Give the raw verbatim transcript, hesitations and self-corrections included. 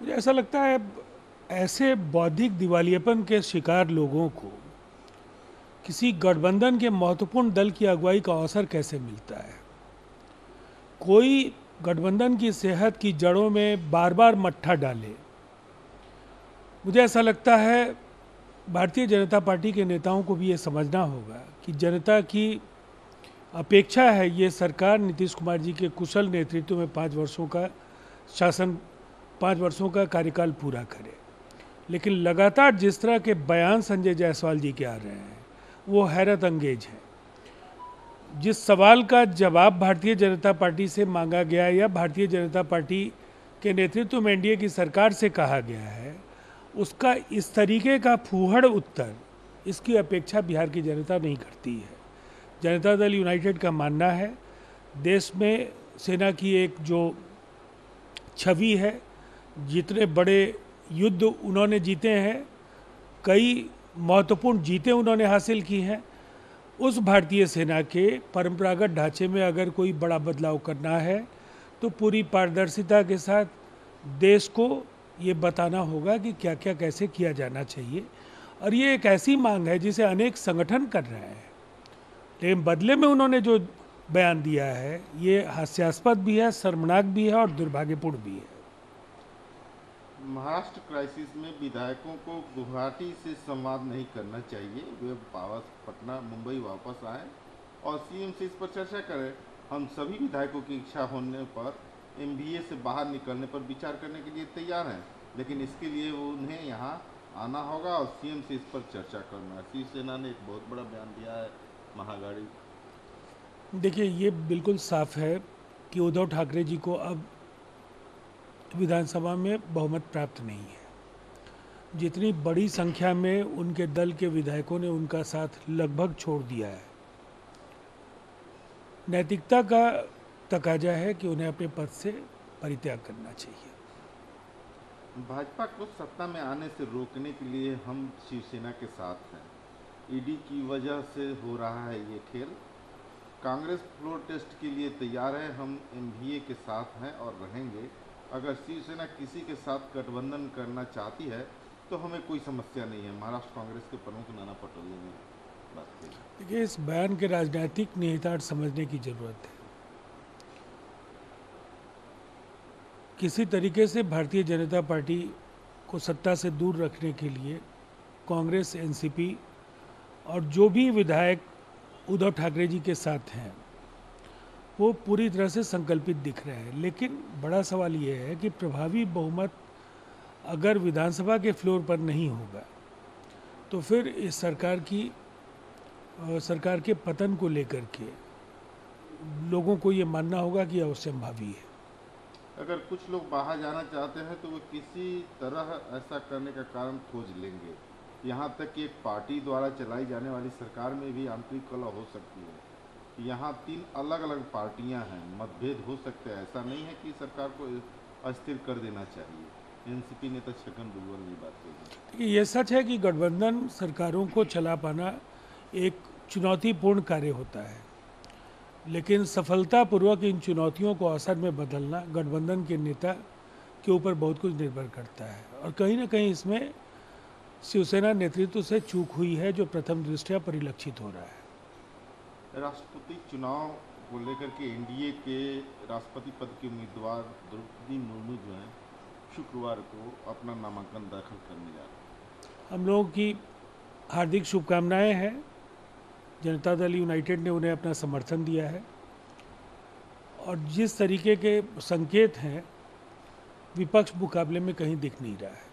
मुझे ऐसा लगता है ऐसे बौद्धिक दिवालियेपन के शिकार लोगों को किसी गठबंधन के महत्वपूर्ण दल की अगुवाई का अवसर कैसे मिलता है। कोई गठबंधन की सेहत की जड़ों में बार बार मट्ठा डाले। मुझे ऐसा लगता है भारतीय जनता पार्टी के नेताओं को भी ये समझना होगा कि जनता की अपेक्षा है ये सरकार नीतीश कुमार जी के कुशल नेतृत्व में पाँच वर्षों का शासन पाँच वर्षों का कार्यकाल पूरा करे। लेकिन लगातार जिस तरह के बयान संजय जायसवाल जी के आ रहे हैं वो हैरत अंगेज है। जिस सवाल का जवाब भारतीय जनता पार्टी से मांगा गया या भारतीय जनता पार्टी के नेतृत्व में एनडीए की सरकार से कहा गया है, उसका इस तरीके का फूहड़ उत्तर इसकी अपेक्षा बिहार की जनता नहीं करती है। जनता दल यूनाइटेड का मानना है देश में सेना की एक जो छवि है, जितने बड़े युद्ध उन्होंने जीते हैं, कई महत्वपूर्ण जीतें उन्होंने हासिल की हैं, उस भारतीय सेना के परंपरागत ढांचे में अगर कोई बड़ा बदलाव करना है तो पूरी पारदर्शिता के साथ देश को ये बताना होगा कि क्या क्या कैसे किया जाना चाहिए। और ये एक ऐसी मांग है जिसे अनेक संगठन कर रहे हैं, लेकिन बदले में उन्होंने जो बयान दिया है ये हास्यास्पद भी है, शर्मनाक भी है और दुर्भाग्यपूर्ण भी है। महाराष्ट्र क्राइसिस में विधायकों को गुवाहाटी से संवाद नहीं करना चाहिए, वे वापस पटना मुंबई वापस आए और सीएम से इस पर चर्चा करें। हम सभी विधायकों की इच्छा होने पर एमबीए से बाहर निकलने पर विचार करने के लिए तैयार हैं, लेकिन इसके लिए वो उन्हें यहाँ आना होगा और सीएम से इस पर चर्चा करना है। शिवसेना ने एक बहुत बड़ा बयान दिया है महागाड़ी। देखिए, ये बिल्कुल साफ है कि उद्धव ठाकरे जी को अब विधानसभा में बहुमत प्राप्त नहीं है। जितनी बड़ी संख्या में उनके दल के विधायकों ने उनका साथ लगभग छोड़ दिया है, नैतिकता का तकाजा है कि उन्हें अपने पद से परित्याग करना चाहिए। भाजपा को सत्ता में आने से रोकने के लिए हम शिवसेना के साथ हैं। ईडी की वजह से हो रहा है ये खेल। कांग्रेस फ्लोर टेस्ट के लिए तैयार है, हम एमवीए के साथ हैं और रहेंगे। अगर शिवसेना किसी के साथ गठबंधन करना चाहती है तो हमें कोई समस्या नहीं है। महाराष्ट्र कांग्रेस के प्रमुख नाना पटोले ने बात की। देखिए, इस बयान के राजनीतिक निहितार्थ समझने की जरूरत है। किसी तरीके से भारतीय जनता पार्टी को सत्ता से दूर रखने के लिए कांग्रेस, एनसीपी और जो भी विधायक उद्धव ठाकरे जी के साथ हैं वो पूरी तरह से संकल्पित दिख रहे हैं। लेकिन बड़ा सवाल ये है कि प्रभावी बहुमत अगर विधानसभा के फ्लोर पर नहीं होगा तो फिर इस सरकार की सरकार के पतन को लेकर के लोगों को ये मानना होगा कि अवश्यंभावी है। अगर कुछ लोग बाहर जाना चाहते हैं तो वो किसी तरह ऐसा करने का कारण खोज लेंगे। यहाँ तक कि एक पार्टी द्वारा चलाई जाने वाली सरकार में भी आंतरिक कलह हो सकती है। यहाँ तीन अलग अलग पार्टियाँ हैं, मतभेद हो सकते हैं। ऐसा नहीं है कि सरकार को अस्थिर कर देना चाहिए। एनसीपी नेता छगन भुजबल ने बात कही। ये सच है कि गठबंधन सरकारों को चला पाना एक चुनौतीपूर्ण कार्य होता है, लेकिन सफलतापूर्वक इन चुनौतियों को असर में बदलना गठबंधन के नेता के ऊपर बहुत कुछ निर्भर करता है। और कहीं ना कहीं इसमें शिवसेना नेतृत्व से चूक हुई है जो प्रथम दृष्टया परिलक्षित हो रहा है। राष्ट्रपति चुनाव को लेकर के एनडीए के राष्ट्रपति पद के उम्मीदवार द्रौपदी मुर्मू जो हैं शुक्रवार को अपना नामांकन दाखिल करने जा रहे हैं। हम लोगों की हार्दिक शुभकामनाएं हैं। जनता दल यूनाइटेड ने उन्हें अपना समर्थन दिया है और जिस तरीके के संकेत हैं विपक्ष मुकाबले में कहीं दिख नहीं रहा है।